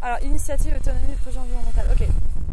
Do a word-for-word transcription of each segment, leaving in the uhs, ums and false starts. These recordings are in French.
Alors, initiative, autonomie, projet environnemental, ok.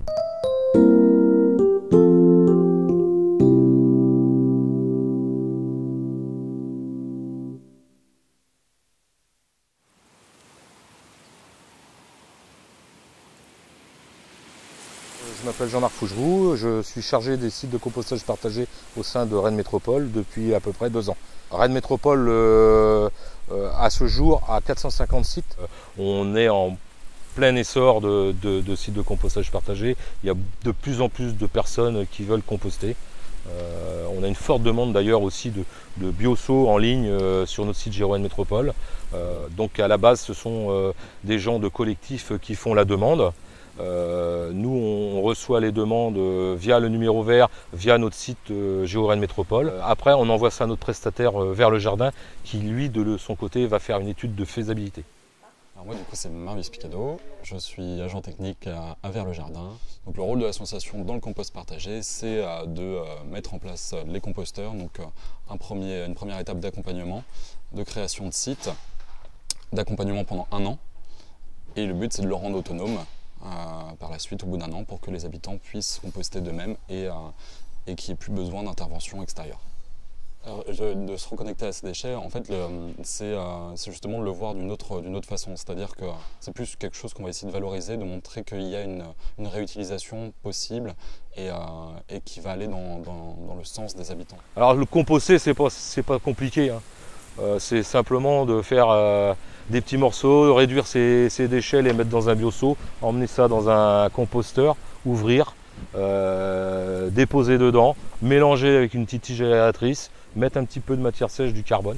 Je m'appelle Jean-Marc Fougeroux, je suis chargé des sites de compostage partagés au sein de Rennes Métropole depuis à peu près deux ans. Rennes Métropole, euh, euh, à ce jour, a quatre cent cinquante sites. On est en plein essor de, de, de sites de compostage partagés. Il y a de plus en plus de personnes qui veulent composter. Euh, on a une forte demande d'ailleurs aussi de, de bioseaux en ligne euh, sur notre site Rennes Métropole. Euh, donc à la base, ce sont euh, des gens de collectifs qui font la demande. Euh, nous, on reçoit les demandes euh, via le numéro vert, via notre site euh, Rennes Métropole. Euh, après, on envoie ça à notre prestataire euh, Vers le Jardin, qui lui, de son côté, va faire une étude de faisabilité. Alors moi, du coup, c'est Marius Picado. Je suis agent technique à, à Vers le Jardin. Donc, le rôle de l'association dans le compost partagé, c'est euh, de euh, mettre en place euh, les composteurs. Donc, euh, un premier, une première étape d'accompagnement, de création de sites, d'accompagnement pendant un an. Et le but, c'est de le rendre autonome. Euh, par la suite au bout d'un an pour que les habitants puissent composter d'eux-mêmes et, euh, et qu'il n'y ait plus besoin d'intervention extérieure. Alors, je, de se reconnecter à ces déchets, en fait, c'est euh, justement de le voir d'une autre, d'une autre façon. C'est-à-dire que c'est plus quelque chose qu'on va essayer de valoriser, de montrer qu'il y a une, une réutilisation possible et, euh, et qui va aller dans, dans, dans le sens des habitants. Alors le composter, c'est pas, c'est pas compliqué, hein. Euh, c'est simplement de faire euh, des petits morceaux, de réduire ces, ces déchets, les mettre dans un bioseau, emmener ça dans un composteur, ouvrir, euh, déposer dedans, mélanger avec une petite tige aératrice, mettre un petit peu de matière sèche, du carbone.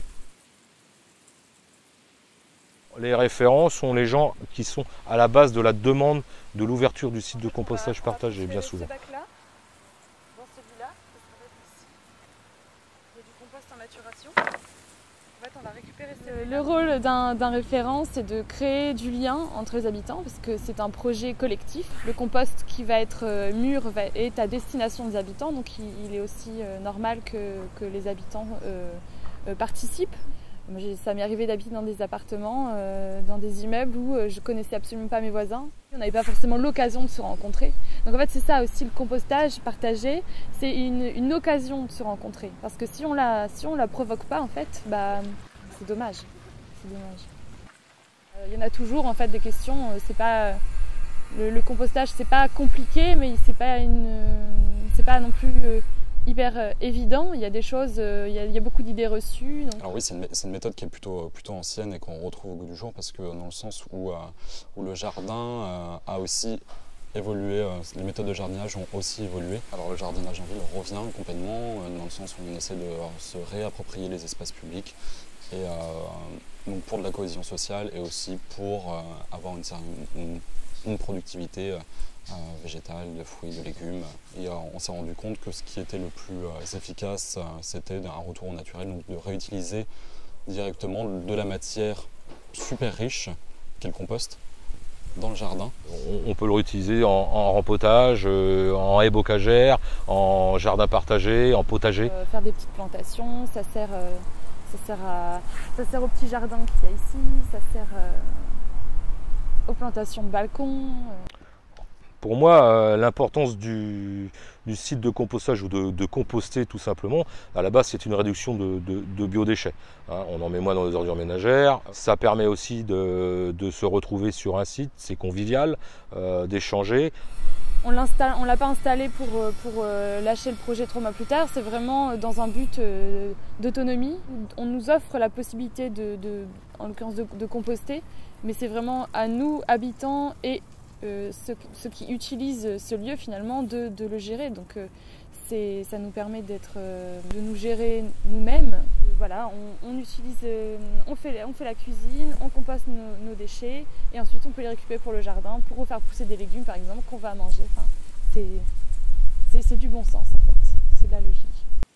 Les référents sont les gens qui sont à la base de la demande de l'ouverture du site de compostage partagé, bien souvent. Dans celui-là, il y a du compost en maturation. En fait, on va récupérer ce... Le rôle d'un référent, c'est de créer du lien entre les habitants, parce que c'est un projet collectif. Le compost qui va être mûr va, est à destination des habitants, donc il, il est aussi euh, normal que, que les habitants euh, euh, participent. Moi, ça m'est arrivé d'habiter dans des appartements, euh, dans des immeubles où euh, je connaissais absolument pas mes voisins. On n'avait pas forcément l'occasion de se rencontrer. Donc en fait, c'est ça aussi, le compostage partagé, c'est une, une occasion de se rencontrer. Parce que si on la, si on la provoque pas, en fait, bah, c'est dommage. C'est dommage. Euh, il y en a toujours en fait des questions. C'est pas le, le compostage, c'est pas compliqué, mais c'est pas une, c'est pas non plus euh, hyper euh, évident. Il y a des choses, euh, il, y a, il y a beaucoup d'idées reçues. Donc... Alors oui, c'est une, une méthode qui est plutôt, plutôt ancienne et qu'on retrouve au goût du jour, parce que dans le sens où, euh, où le jardin euh, a aussi évolué, euh, les méthodes de jardinage ont aussi évolué. Alors le jardinage en ville revient complètement, euh, dans le sens où on essaie de euh, se réapproprier les espaces publics, et euh, donc pour de la cohésion sociale et aussi pour euh, avoir une, une, une productivité euh, Euh, végétales, de fruits, de légumes. Et euh, on s'est rendu compte que ce qui était le plus euh, efficace, euh, c'était un retour au naturel, donc de réutiliser directement de la matière super riche, qu'est le compost, dans le jardin. On, on peut le réutiliser en, en rempotage, euh, en haie bocagère, en jardin partagé, en potager. Euh, faire des petites plantations, ça sert, euh, ça sert, à, ça sert au petit jardin qu'il y a ici, ça sert euh, aux plantations de balcons. Euh. Pour moi, euh, l'importance du, du site de compostage ou de, de composter tout simplement, à la base c'est une réduction de, de, de biodéchets. Hein, on en met moins dans les ordures ménagères. Ça permet aussi de, de se retrouver sur un site, c'est convivial, euh, d'échanger. On ne l'a pas installé pour, pour euh, lâcher le projet trois mois plus tard, c'est vraiment dans un but euh, d'autonomie. On nous offre la possibilité, de, de, en l'occurrence, de, de composter, mais c'est vraiment à nous, habitants et Euh, ceux, ceux qui utilisent ce lieu finalement de, de le gérer. Donc euh, ça nous permet d'être, euh, de nous gérer nous-mêmes. Voilà, on, on utilise, euh, on, fait, on fait la cuisine, on composte nos, nos déchets et ensuite on peut les récupérer pour le jardin, pour refaire pousser des légumes par exemple qu'on va manger. Enfin, c'est du bon sens en fait, c'est de la logique.